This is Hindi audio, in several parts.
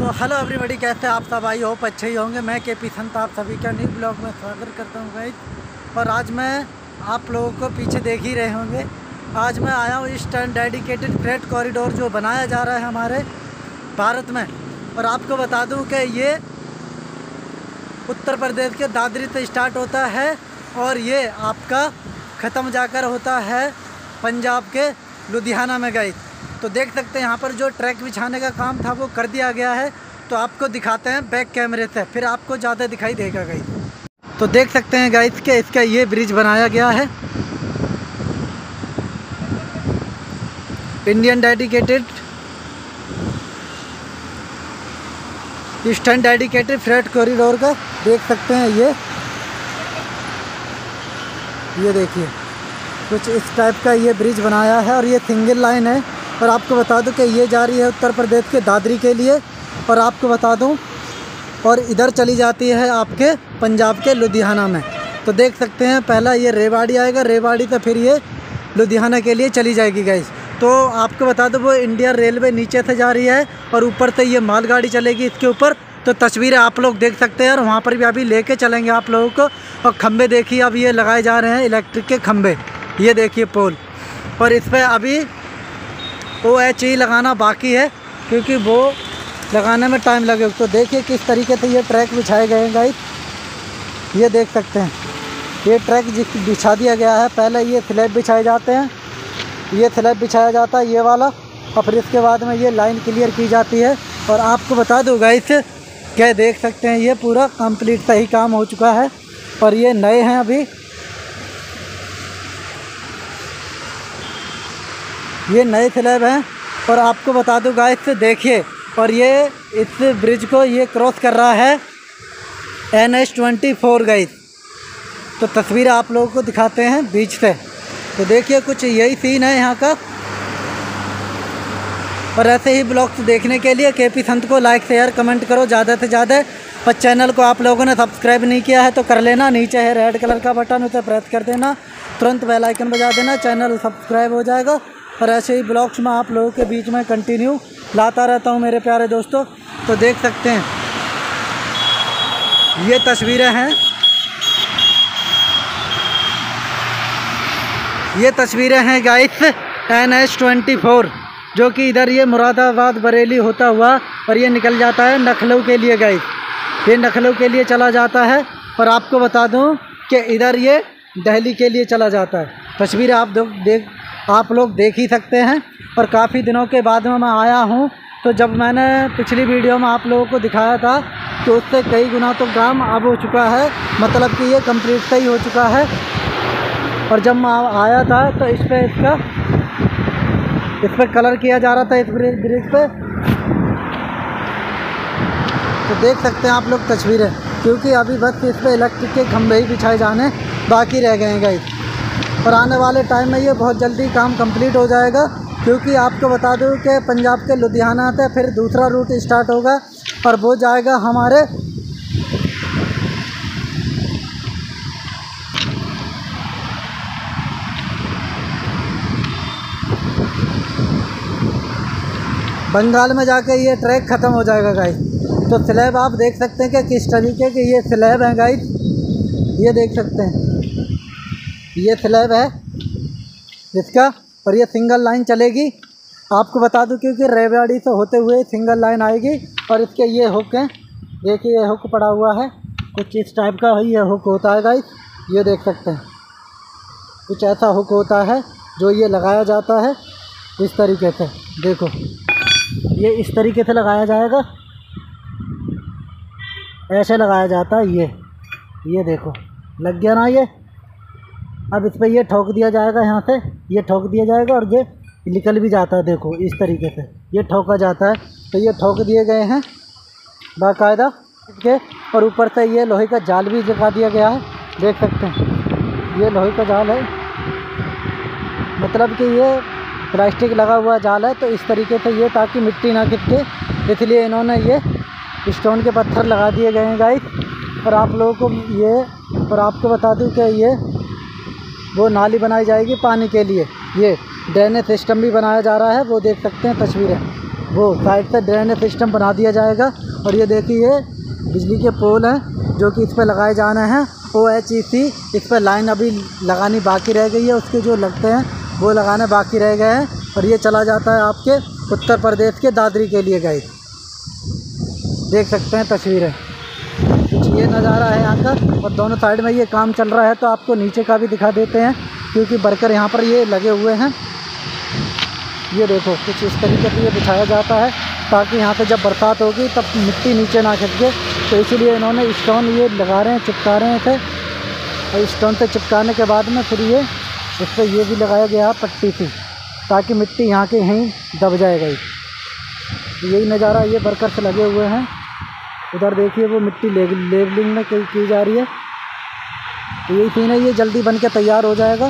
तो हेलो एवरीबॉडी, कैसे आप सब? आई होप अच्छे ही होंगे। मैं केपी संत आप सभी का न्यू ब्लॉग में स्वागत करता हूँ गाइस। और आज मैं आप लोगों को पीछे देख ही रहे होंगे, आज मैं आया हूँ इस टाइम डेडिकेटेड फ्रेट कॉरिडोर जो बनाया जा रहा है हमारे भारत में। और आपको बता दूँ कि ये उत्तर प्रदेश के दादरी से स्टार्ट होता है और ये आपका ख़त्म जाकर होता है पंजाब के लुधियाना में गाइस। तो देख सकते हैं यहाँ पर जो ट्रैक बिछाने का काम था वो कर दिया गया है। तो आपको दिखाते हैं बैक कैमरे से, फिर आपको ज़्यादा दिखाई देगा गाइस। तो देख सकते हैं गाइस के इसका ये ब्रिज बनाया गया है, Indian dedicated eastern dedicated freight corridor का। देख सकते हैं ये देखिए कुछ इस टाइप का ये ब्रिज बनाया है और ये सिंगल लाइन है। और आपको बता दूं कि ये जा रही है उत्तर प्रदेश के दादरी के लिए, और आपको बता दूं और इधर चली जाती है आपके पंजाब के लुधियाना में। तो देख सकते हैं पहला ये रेवाड़ी आएगा, रेवाड़ी से फिर ये लुधियाना के लिए चली जाएगी गाइस। तो आपको बता दूं वो इंडियन रेलवे नीचे से जा रही है और ऊपर से ये मालगाड़ी चलेगी इसके ऊपर। तो तस्वीरें आप लोग देख सकते हैं और वहाँ पर भी अभी लेके चलेंगे आप लोगों को। और खंबे देखिए अब ये लगाए जा रहे हैं इलेक्ट्रिक के खंबे, ये देखिए पोल। और इस पर अभी OHE लगाना बाकी है क्योंकि वो लगाने में टाइम लगेगा। तो देखिए किस तरीके से ये ट्रैक बिछाए गए हैं गाइस, ये देख सकते हैं ये ट्रैक बिछा दिया गया है। पहले ये स्लैब बिछाए जाते हैं, ये स्लैब बिछाया जाता है ये वाला, और फिर इसके बाद में ये लाइन क्लियर की जाती है। और आपको बता दूँ गाइस क्या देख सकते हैं ये पूरा कंप्लीट सही काम हो चुका है और ये नए हैं अभी, ये नए स्लैब हैं। और आपको बता दूं गाइस देखिए, और ये इस ब्रिज को ये क्रॉस कर रहा है NH24 गाइस। तो तस्वीर आप लोगों को दिखाते हैं बीच से। तो देखिए कुछ यही सीन है यहाँ का। और ऐसे ही ब्लॉग्स देखने के लिए केपी संत को लाइक शेयर कमेंट करो ज़्यादा से ज़्यादा। और चैनल को आप लोगों ने सब्सक्राइब नहीं किया है तो कर लेना, नीचे है रेड कलर का बटन, उसे प्रेस कर देना, तुरंत बेल आइकन बजा देना, चैनल सब्सक्राइब हो जाएगा। और ऐसे ही ब्लॉग्स में आप लोगों के बीच में कंटिन्यू लाता रहता हूं मेरे प्यारे दोस्तों। तो देख सकते हैं ये तस्वीरें हैं, ये तस्वीरें हैं गाइस NH24 जो कि इधर ये मुरादाबाद बरेली होता हुआ और ये निकल जाता है लखनऊ के लिए गाइस, ये लखनऊ के लिए चला जाता है। और आपको बता दूं कि इधर ये दिल्ली के लिए चला जाता है। तस्वीरें आप लोग देख ही सकते हैं। और काफ़ी दिनों के बाद में मैं आया हूं, तो जब मैंने पिछली वीडियो में आप लोगों को दिखाया था तो उससे कई गुना तो काम अब हो चुका है, मतलब कि ये कंप्लीट सही हो चुका है। और जब मैं आया था तो इस पर कलर किया जा रहा था इस ब्रिज पे। तो देख सकते हैं आप लोग तस्वीरें, क्योंकि अभी बस इस पर इलेक्ट्रिक के खंभे ही बिछाए जाने बाकी रह गए हैं गाइस। और आने वाले टाइम में ये बहुत जल्दी काम कंप्लीट हो जाएगा, क्योंकि आपको बता दूं कि पंजाब के लुधियाना से फिर दूसरा रूट स्टार्ट होगा और वो जाएगा हमारे बंगाल में जाके ये ट्रैक ख़त्म हो जाएगा गाइस। तो स्लैब आप देख सकते हैं कि किस तरीके के ये स्लैब हैं गाइस, ये देख सकते हैं ये स्लैब है इसका। और ये सिंगल लाइन चलेगी, आपको बता दूं क्योंकि रेवाड़ी से होते हुए सिंगल लाइन आएगी। और इसके ये हुक हैं, देखिए ये हुक पड़ा हुआ है, कुछ इस टाइप का ये हुक होता है गाइस, ये देख सकते हैं कुछ ऐसा हुक होता है जो ये लगाया जाता है इस तरीके से। देखो ये इस तरीके से लगाया जाएगा, ऐसे लगाया जाता है ये देखो लग गया ना ये। अब इस पर ये ठोक दिया जाएगा, यहाँ से ये ठोक दिया जाएगा और ये निकल भी जाता है। देखो इस तरीके से ये ठोका जाता है। तो ये ठोक दिए गए हैं बाकायदा के, और ऊपर से ये लोहे का जाल भी लगा दिया गया है, देख सकते हैं ये लोहे का जाल है, मतलब कि ये प्लास्टिक लगा हुआ जाल है। तो इस तरीके से ये ताकि मिट्टी ना गिरे, इसलिए इन्होंने ये स्टोन के पत्थर लगा दिए गए हैं गाइस। और आप लोगों को ये, और आपको बता दूं कि ये वो नाली बनाई जाएगी पानी के लिए, ये ड्रेनेज सिस्टम भी बनाया जा रहा है, वो देख सकते हैं तस्वीरें। वो साइड से ड्रेनेज सिस्टम बना दिया जाएगा। और ये देखिए बिजली के पोल हैं जो कि इस पर लगाए जाने हैं। OHEC इस पर लाइन अभी लगानी बाकी रह गई है, उसके जो लगते हैं वो लगाने बाकी रह गए हैं। और ये चला जाता है आपके उत्तर प्रदेश के दादरी के लिए गाइस। देख सकते हैं तस्वीरें, कुछ ये नज़ारा है यहाँ का। और दोनों साइड में ये काम चल रहा है, तो आपको नीचे का भी दिखा देते हैं क्योंकि वर्कर यहाँ पर ये लगे हुए हैं। ये देखो कुछ इस तरीके से ये बिछाया जाता है ताकि यहाँ पे जब बरसात होगी तब मिट्टी नीचे ना खिसके। तो इसीलिए इन्होंने स्टोन ये लगा रहे हैं, चिपका रहे थे। और स्टोन से चिपकाने के बाद में फिर ये इस पर ये भी लगाया गया है पट्टी सी, ताकि मिट्टी यहाँ के यहीं दब जाएगा। यही नज़ारा ये वर्कर्स लगे हुए हैं। उधर देखिए वो मिट्टी लेवलिंग में की जा रही है। तो यही सीन है, ये जल्दी बन के तैयार हो जाएगा।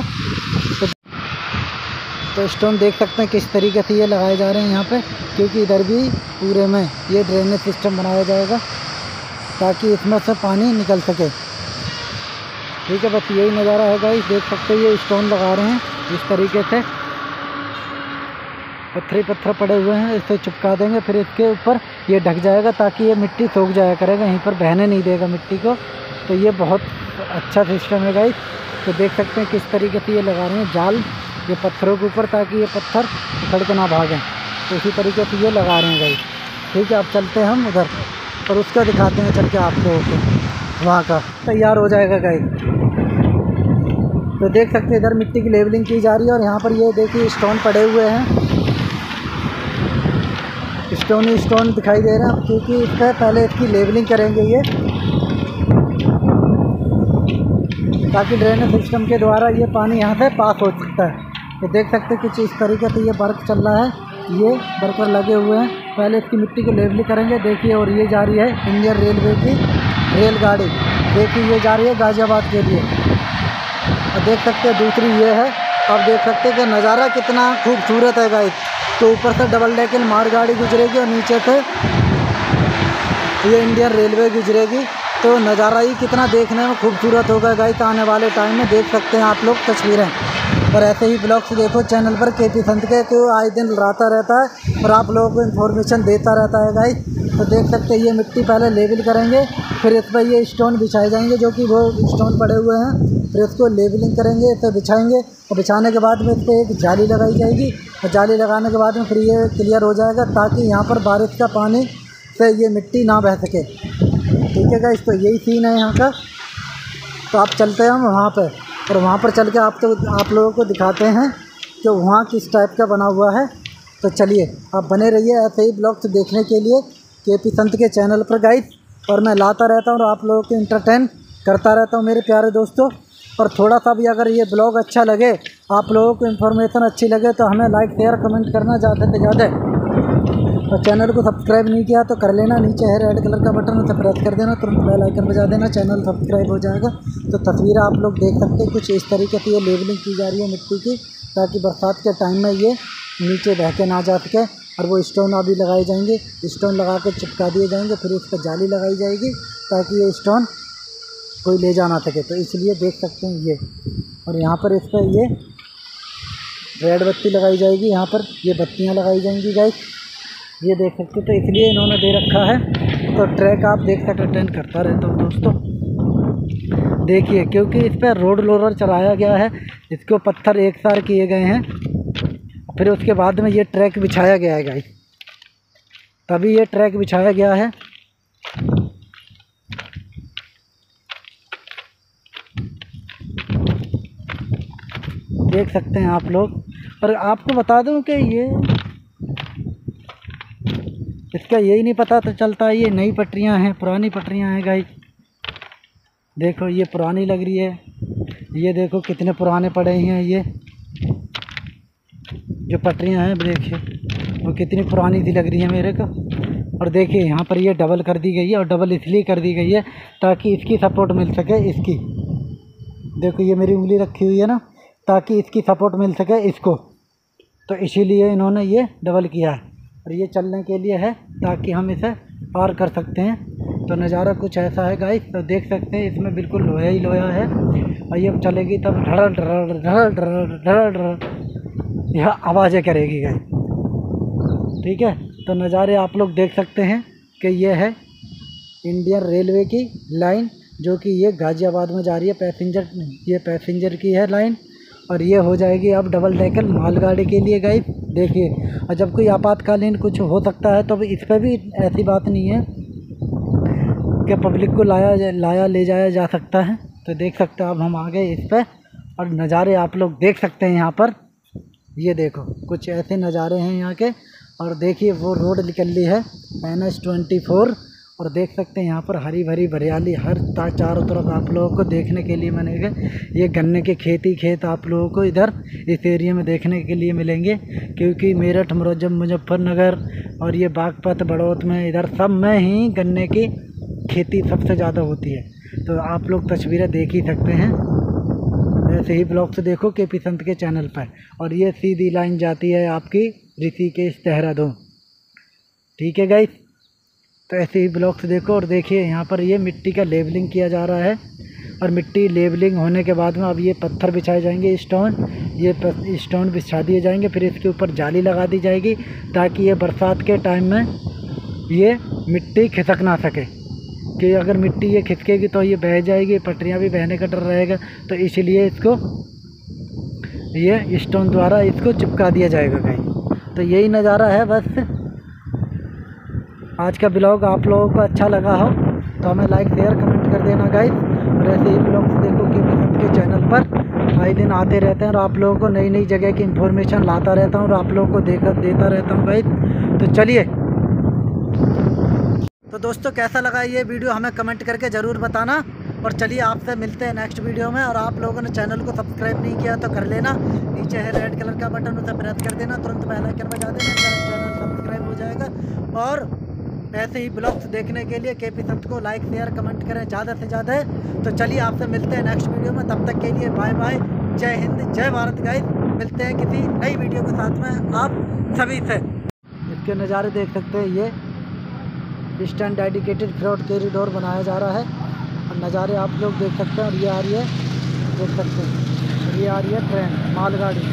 तो स्टोन देख सकते हैं किस तरीके से ये लगाए जा रहे हैं यहाँ पे, क्योंकि इधर भी पूरे में ये ड्रेनेज सिस्टम बनाया जाएगा ताकि इसमें से पानी निकल सके। ठीक है, बस यही नज़ारा है गाइस। देख सकते हैं ये स्टोन लगा रहे हैं इस तरीके से, पत्थर पड़े हुए हैं, इसे चिपका देंगे। फिर इसके ऊपर ये ढक जाएगा ताकि ये मिट्टी सूख जाया करेगा, यहीं पर बहने नहीं देगा मिट्टी को। तो ये बहुत अच्छा सिस्टम है गाइस। तो देख सकते हैं किस तरीके से ये लगा रहे हैं जाल ये पत्थरों के ऊपर, ताकि ये पत्थर उखड़ के ना भागें। तो इसी तरीके से ये लगा रहे हैं गाइस। ठीक है, अब चलते हैं हम उधर और उसका दिखाते हैं चल के आप लोगों को। वहाँ का तैयार हो जाएगा गाइस। तो देख सकते हैं इधर मिट्टी की लेवलिंग की जा रही है और यहाँ पर ये देखिए स्टोन पड़े हुए हैं, स्टोन ही स्टोन दिखाई दे रहे हैं, क्योंकि इस पर पहले इसकी लेवलिंग करेंगे ये, ताकि ड्रेनेज सिस्टम के द्वारा ये पानी यहाँ से पास हो सकता है। तो देख सकते हैं कुछ इस तरीके से ये वर्क चल रहा है, ये वर्कर लगे हुए हैं। पहले इसकी मिट्टी की लेवलिंग करेंगे देखिए। और ये जा रही है इंडियन रेलवे की रेलगाड़ी, देखिए ये जा रही है गाज़ियाबाद के लिए। और देख सकते हैं दूसरी ये है। अब देख सकते हैं कि नज़ारा कितना खूबसूरत है गाइस। तो ऊपर से डबल डेकर मालगाड़ी गुजरेगी और नीचे से ये इंडियन रेलवे गुजरेगी। तो नज़ारा ही कितना देखने में खूबसूरत होगा गाइस आने वाले टाइम में। देख सकते हैं आप लोग तस्वीरें। और ऐसे ही ब्लॉग्स देखो चैनल पर KP संत के, को आए दिन लाता रहता है और आप लोगों को इन्फॉर्मेशन देता रहता है गाइस। तो देख सकते हैं ये मिट्टी पहले लेवल करेंगे, फिर इस पर ये स्टोन बिछाए जाएंगे जो कि वो स्टोन पड़े हुए हैं। फिर इसको लेवलिंग करेंगे, इसे बिछाएंगे और बिछाने के बाद में इस पर एक जाली लगाई जाएगी। और जाली लगाने के बाद में फिर ये क्लियर हो जाएगा ताकि यहाँ पर बारिश का पानी से ये मिट्टी ना बह सके। ठीक है गाइस, तो यही सीन है यहाँ का। तो आप चलते हैं हम वहाँ पर, और वहाँ पर चल के आप लोगों को दिखाते हैं कि वहाँ किस टाइप का बना हुआ है। तो चलिए आप बने रहिए ऐसे ही ब्लॉग्स देखने के लिए KP संत के चैनल पर गाइस। और मैं लाता रहता हूँ और आप लोगों को इंटरटेन करता रहता हूँ मेरे प्यारे दोस्तों। और थोड़ा सा भी अगर ये ब्लॉग अच्छा लगे, आप लोगों को इन्फॉर्मेशन अच्छी लगे, तो हमें लाइक शेयर कमेंट करना ज़्यादा से ज़्यादा। और चैनल को सब्सक्राइब नहीं किया तो कर लेना, नीचे है रेड कलर का बटन, उसे प्रेस कर देना, तुरंत बेल आइकन बजा देना, चैनल सब्सक्राइब हो जाएगा। तो तस्वीरें आप लोग देख सकते हैं कुछ इस तरीके से ये लेवलिंग की जा रही है मिट्टी की, ताकि बरसात के टाइम में ये नीचे बह के ना जा सके। और वो स्टोन अभी लगाए जाएंगे, स्टोन लगा के चिपका दिए जाएंगे, फिर इस पर जाली लगाई जाएगी ताकि ये स्टोन कोई ले जा ना सके। तो इसलिए देख सकते हैं ये। और यहाँ पर इस पर ये रेड बत्ती लगाई जाएगी, यहाँ पर ये बत्तियाँ लगाई जाएंगी गाइस, ये देख सकते। तो इसलिए इन्होंने दे रखा है। तो ट्रैक आप देख सकते ट्रेन करता रहता हूँ दोस्तों, देखिए, क्योंकि इस पर रोड रोलर चलाया गया है, इसको पत्थर एक सार किए गए हैं, फिर उसके बाद में ये ट्रैक बिछाया गया है गाइस, तभी ये ट्रैक बिछाया गया है। देख सकते हैं आप लोग। और आपको बता दूं कि ये इसका यही नहीं पता तो चलता ये नई पटरियां हैं पुरानी पटरियां हैं गाइस। देखो ये पुरानी लग रही है, ये देखो कितने पुराने पड़े हैं ये जो पटरियां हैं, देखिए वो कितनी पुरानी सी लग रही है मेरे को। और देखिए यहाँ पर ये डबल कर दी गई है, और डबल इसलिए कर दी गई है ताकि इसकी सपोर्ट मिल सके इसकी। देखो ये मेरी उंगली रखी हुई है ना, ताकि इसकी सपोर्ट मिल सके इसको, तो इसीलिए इन्होंने ये डबल किया है। और ये चलने के लिए है ताकि हम इसे पार कर सकते हैं। तो नज़ारा कुछ ऐसा है गाइस। तो देख सकते हैं इसमें बिल्कुल लोहा ही लोहा है, और ये चलेगी तब ढड़ ढड़ ढड़ ढड़ ढड़ ढड़ यह आवाज़ें करेगी गाइस। ठीक है, तो नज़ारे आप लोग देख सकते हैं कि ये है इंडियन रेलवे की लाइन, जो कि ये गाज़ियाबाद में जा रही है पैसेंजर, ये पैसेंजर की है लाइन। और ये हो जाएगी अब डबल डेकर मालगाड़ी के लिए गाइस। देखिए, और जब कोई आपातकालीन कुछ हो सकता है तो इस पर भी ऐसी बात नहीं है कि पब्लिक को लाया ले जाया जा सकता है। तो देख सकते हैं अब हम आ गए इस पर, और नज़ारे आप लोग देख सकते हैं यहाँ पर। ये देखो कुछ ऐसे नज़ारे हैं यहाँ के। और देखिए वो रोड निकल ली है NH-24, और देख सकते हैं यहाँ पर हरी भरी हरियाली हर चारों तरफ आप लोगों को देखने के लिए मिलेगा। ये गन्ने के खेत आप लोगों को इधर इस एरिया में देखने के लिए मिलेंगे, क्योंकि मेरठ, मुजफ्फरनगर और ये बागपत, बड़ौत में इधर सब में ही गन्ने की खेती सबसे ज़्यादा होती है। तो आप लोग तस्वीरें देख ही सकते हैं। ऐसे ही ब्लॉग्स देखो KP संत के चैनल पर। और ये सीधी लाइन जाती है आपकी ऋषिकेश, देहरादून। ठीक है गाइस, तो ऐसे ही ब्लॉग्स देखो। और देखिए यहाँ पर ये मिट्टी का लेवलिंग किया जा रहा है, और मिट्टी लेवलिंग होने के बाद में अब ये पत्थर बिछाए जाएंगे, ये स्टोन बिछा दिए जाएंगे। फिर इसके ऊपर जाली लगा दी जाएगी, ताकि ये बरसात के टाइम में ये मिट्टी खिसक ना सके, कि अगर मिट्टी ये खिसकेगी तो ये बह जाएगी, पटरियाँ भी बहने का डर रहेगा। तो इसलिए इसको ये स्टोन द्वारा इसको चिपका दिया जाएगा गाइस। तो यही नज़ारा है बस। आज का ब्लॉग आप लोगों को अच्छा लगा हो तो हमें लाइक, शेयर, कमेंट कर देना गाइस। और ऐसे ही ब्लॉग्स देखो KP संत के चैनल पर आए दिन आते रहते हैं, और आप लोगों को नई नई जगह की इन्फॉर्मेशन लाता रहता हूँ, और आप लोगों को देता रहता हूँ गाइस। तो चलिए, तो दोस्तों कैसा लगा ये वीडियो हमें कमेंट करके ज़रूर बताना। और चलिए आपसे मिलते हैं नेक्स्ट वीडियो में। और आप लोगों ने चैनल को सब्सक्राइब नहीं किया तो कर लेना, नीचे है रेड कलर का बटन, उसे प्रेस कर देना, तुरंत बेल आइकन बजा देना, चैनल सब्सक्राइब हो जाएगा। और ऐसे ही ब्लॉग्स देखने के लिए KP संत को लाइक, शेयर, कमेंट करें ज़्यादा से ज़्यादा। तो चलिए आपसे मिलते हैं नेक्स्ट वीडियो में, तब तक के लिए बाय बाय, जय हिंद, जय भारत गाइस। मिलते हैं किसी नई वीडियो के साथ में आप सभी से। इसके नज़ारे देख सकते हैं, ये ईस्टर्न डेडिकेटेड फ्रॉड कॉरिडोर बनाया जा रहा है, और नज़ारे आप लोग देख सकते हैं। और ये आ रही है, देख सकते हैं, ये आ रही है ट्रेन, मालगाड़ी।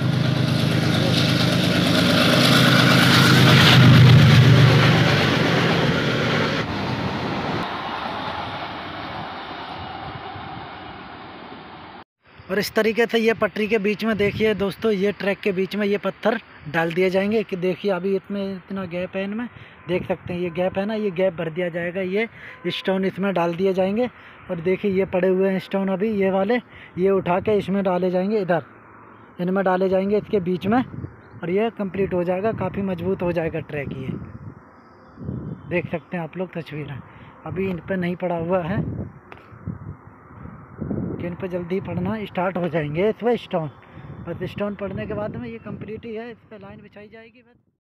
और इस तरीके से ये पटरी के बीच में देखिए दोस्तों, ये ट्रैक के बीच में ये पत्थर डाल दिए जाएंगे। कि देखिए अभी इसमें इतना गैप है, इनमें देख सकते हैं ये गैप है ना, ये गैप भर दिया जाएगा, ये स्टोन इसमें डाल दिए जाएंगे। और देखिए ये पड़े हुए हैं स्टोन अभी, ये वाले, ये उठा के इसमें डाले जाएंगे, इधर इनमें डाले जाएंगे इसके बीच में, और ये कंप्लीट हो जाएगा, काफ़ी मजबूत हो जाएगा ट्रैक। ये देख सकते हैं आप लोग तस्वीरें, अभी इन पर नहीं पड़ा हुआ है, इन पर जल्दी पड़ना स्टार्ट हो जाएंगे इस पर स्टोन। बस स्टोन पड़ने के बाद में ये कंप्लीट ही है, इस पर लाइन बिछाई जाएगी बस।